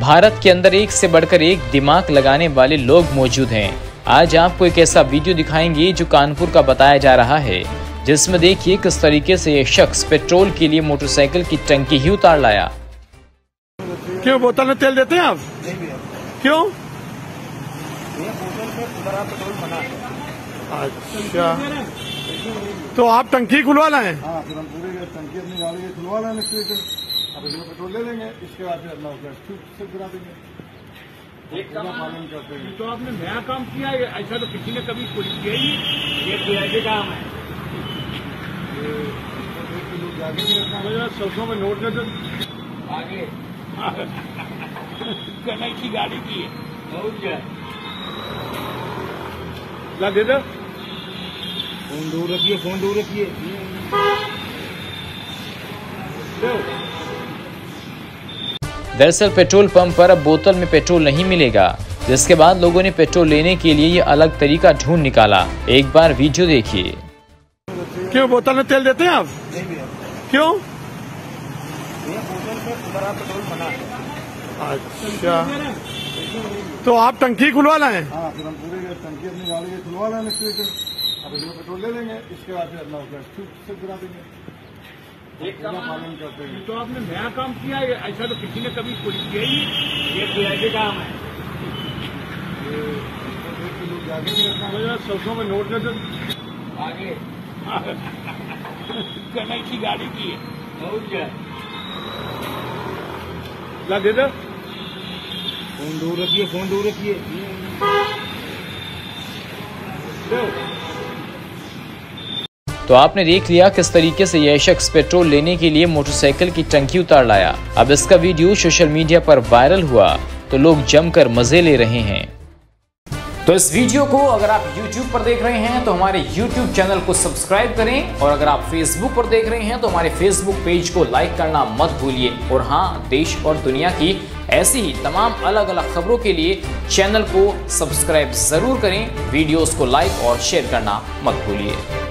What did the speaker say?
भारत के अंदर एक से बढ़कर एक दिमाग लगाने वाले लोग मौजूद हैं। आज आपको एक ऐसा वीडियो दिखाएंगे जो कानपुर का बताया जा रहा है, जिसमें देखिए किस तरीके से ये शख्स पेट्रोल के लिए मोटरसाइकिल की टंकी ही उतार लाया। क्यों बोतल में तेल देते हैं आप? क्यों? पेट्रोल मना है। अच्छा, तो आप टंकी खुलवा लाएं? हाँ, फिर हम पूरे टंकी अपनी गाड़ी की खुलवा लाएं अब इसमें पेट्रोल ले लेंगे, इसके बाद फिर अपना से गिरा देंगे। एक पालन करते हैं। तो आपने नया काम किया है, ऐसा तो किसी ने कभी कोई किया ही नहीं। ये ऐसे काम है। सरसों में नोट ले दो आगे कनई की गाड़ी की है और क्या ला दे दो। फोन दूर रखिए, फोन दूर रखिए। दरअसल पेट्रोल पंप पर अब बोतल में पेट्रोल नहीं मिलेगा, जिसके बाद लोगों ने पेट्रोल लेने के लिए ये अलग तरीका ढूंढ निकाला। एक बार वीडियो देखिए। क्यों बोतल में तेल देते हैं आप? क्यों? पेट्रोल मना है। अच्छा, तो आप टंकी खुलवा लाएं? हाँ, फिर हम पूरे टंकी अपनी गाड़ी की खुलवा लाएं अब इसमें पेट्रोल ले लेंगे, इसके बाद फिर अपना से गिरा देंगे। एक पालन करते हैं। तो आपने नया काम किया है, ऐसा तो किसी ने कभी कोई किया ही नहीं। ये ऐसे काम है। सरसों में नोट ले दो आगे कनई की गाड़ी की है और क्या ला दे दो। फोन दूर रखिए, फोन दूर रखिए। तो आपने देख लिया किस तरीके से यह शख्स पेट्रोल लेने के लिए मोटरसाइकिल की टंकी उतार लाया। अब इसका वीडियो सोशल मीडिया पर वायरल हुआ तो लोग जमकर मजे ले रहे हैं। तो इस वीडियो को अगर आप YouTube पर देख रहे हैं तो हमारे YouTube चैनल को सब्सक्राइब करें, और अगर आप Facebook पर देख रहे हैं तो हमारे Facebook पेज को लाइक करना मत भूलिए। और हाँ, देश और दुनिया की ऐसी ही तमाम अलग अलग खबरों के लिए चैनल को सब्सक्राइब जरूर करें। वीडियोस को लाइक और शेयर करना मत भूलिए।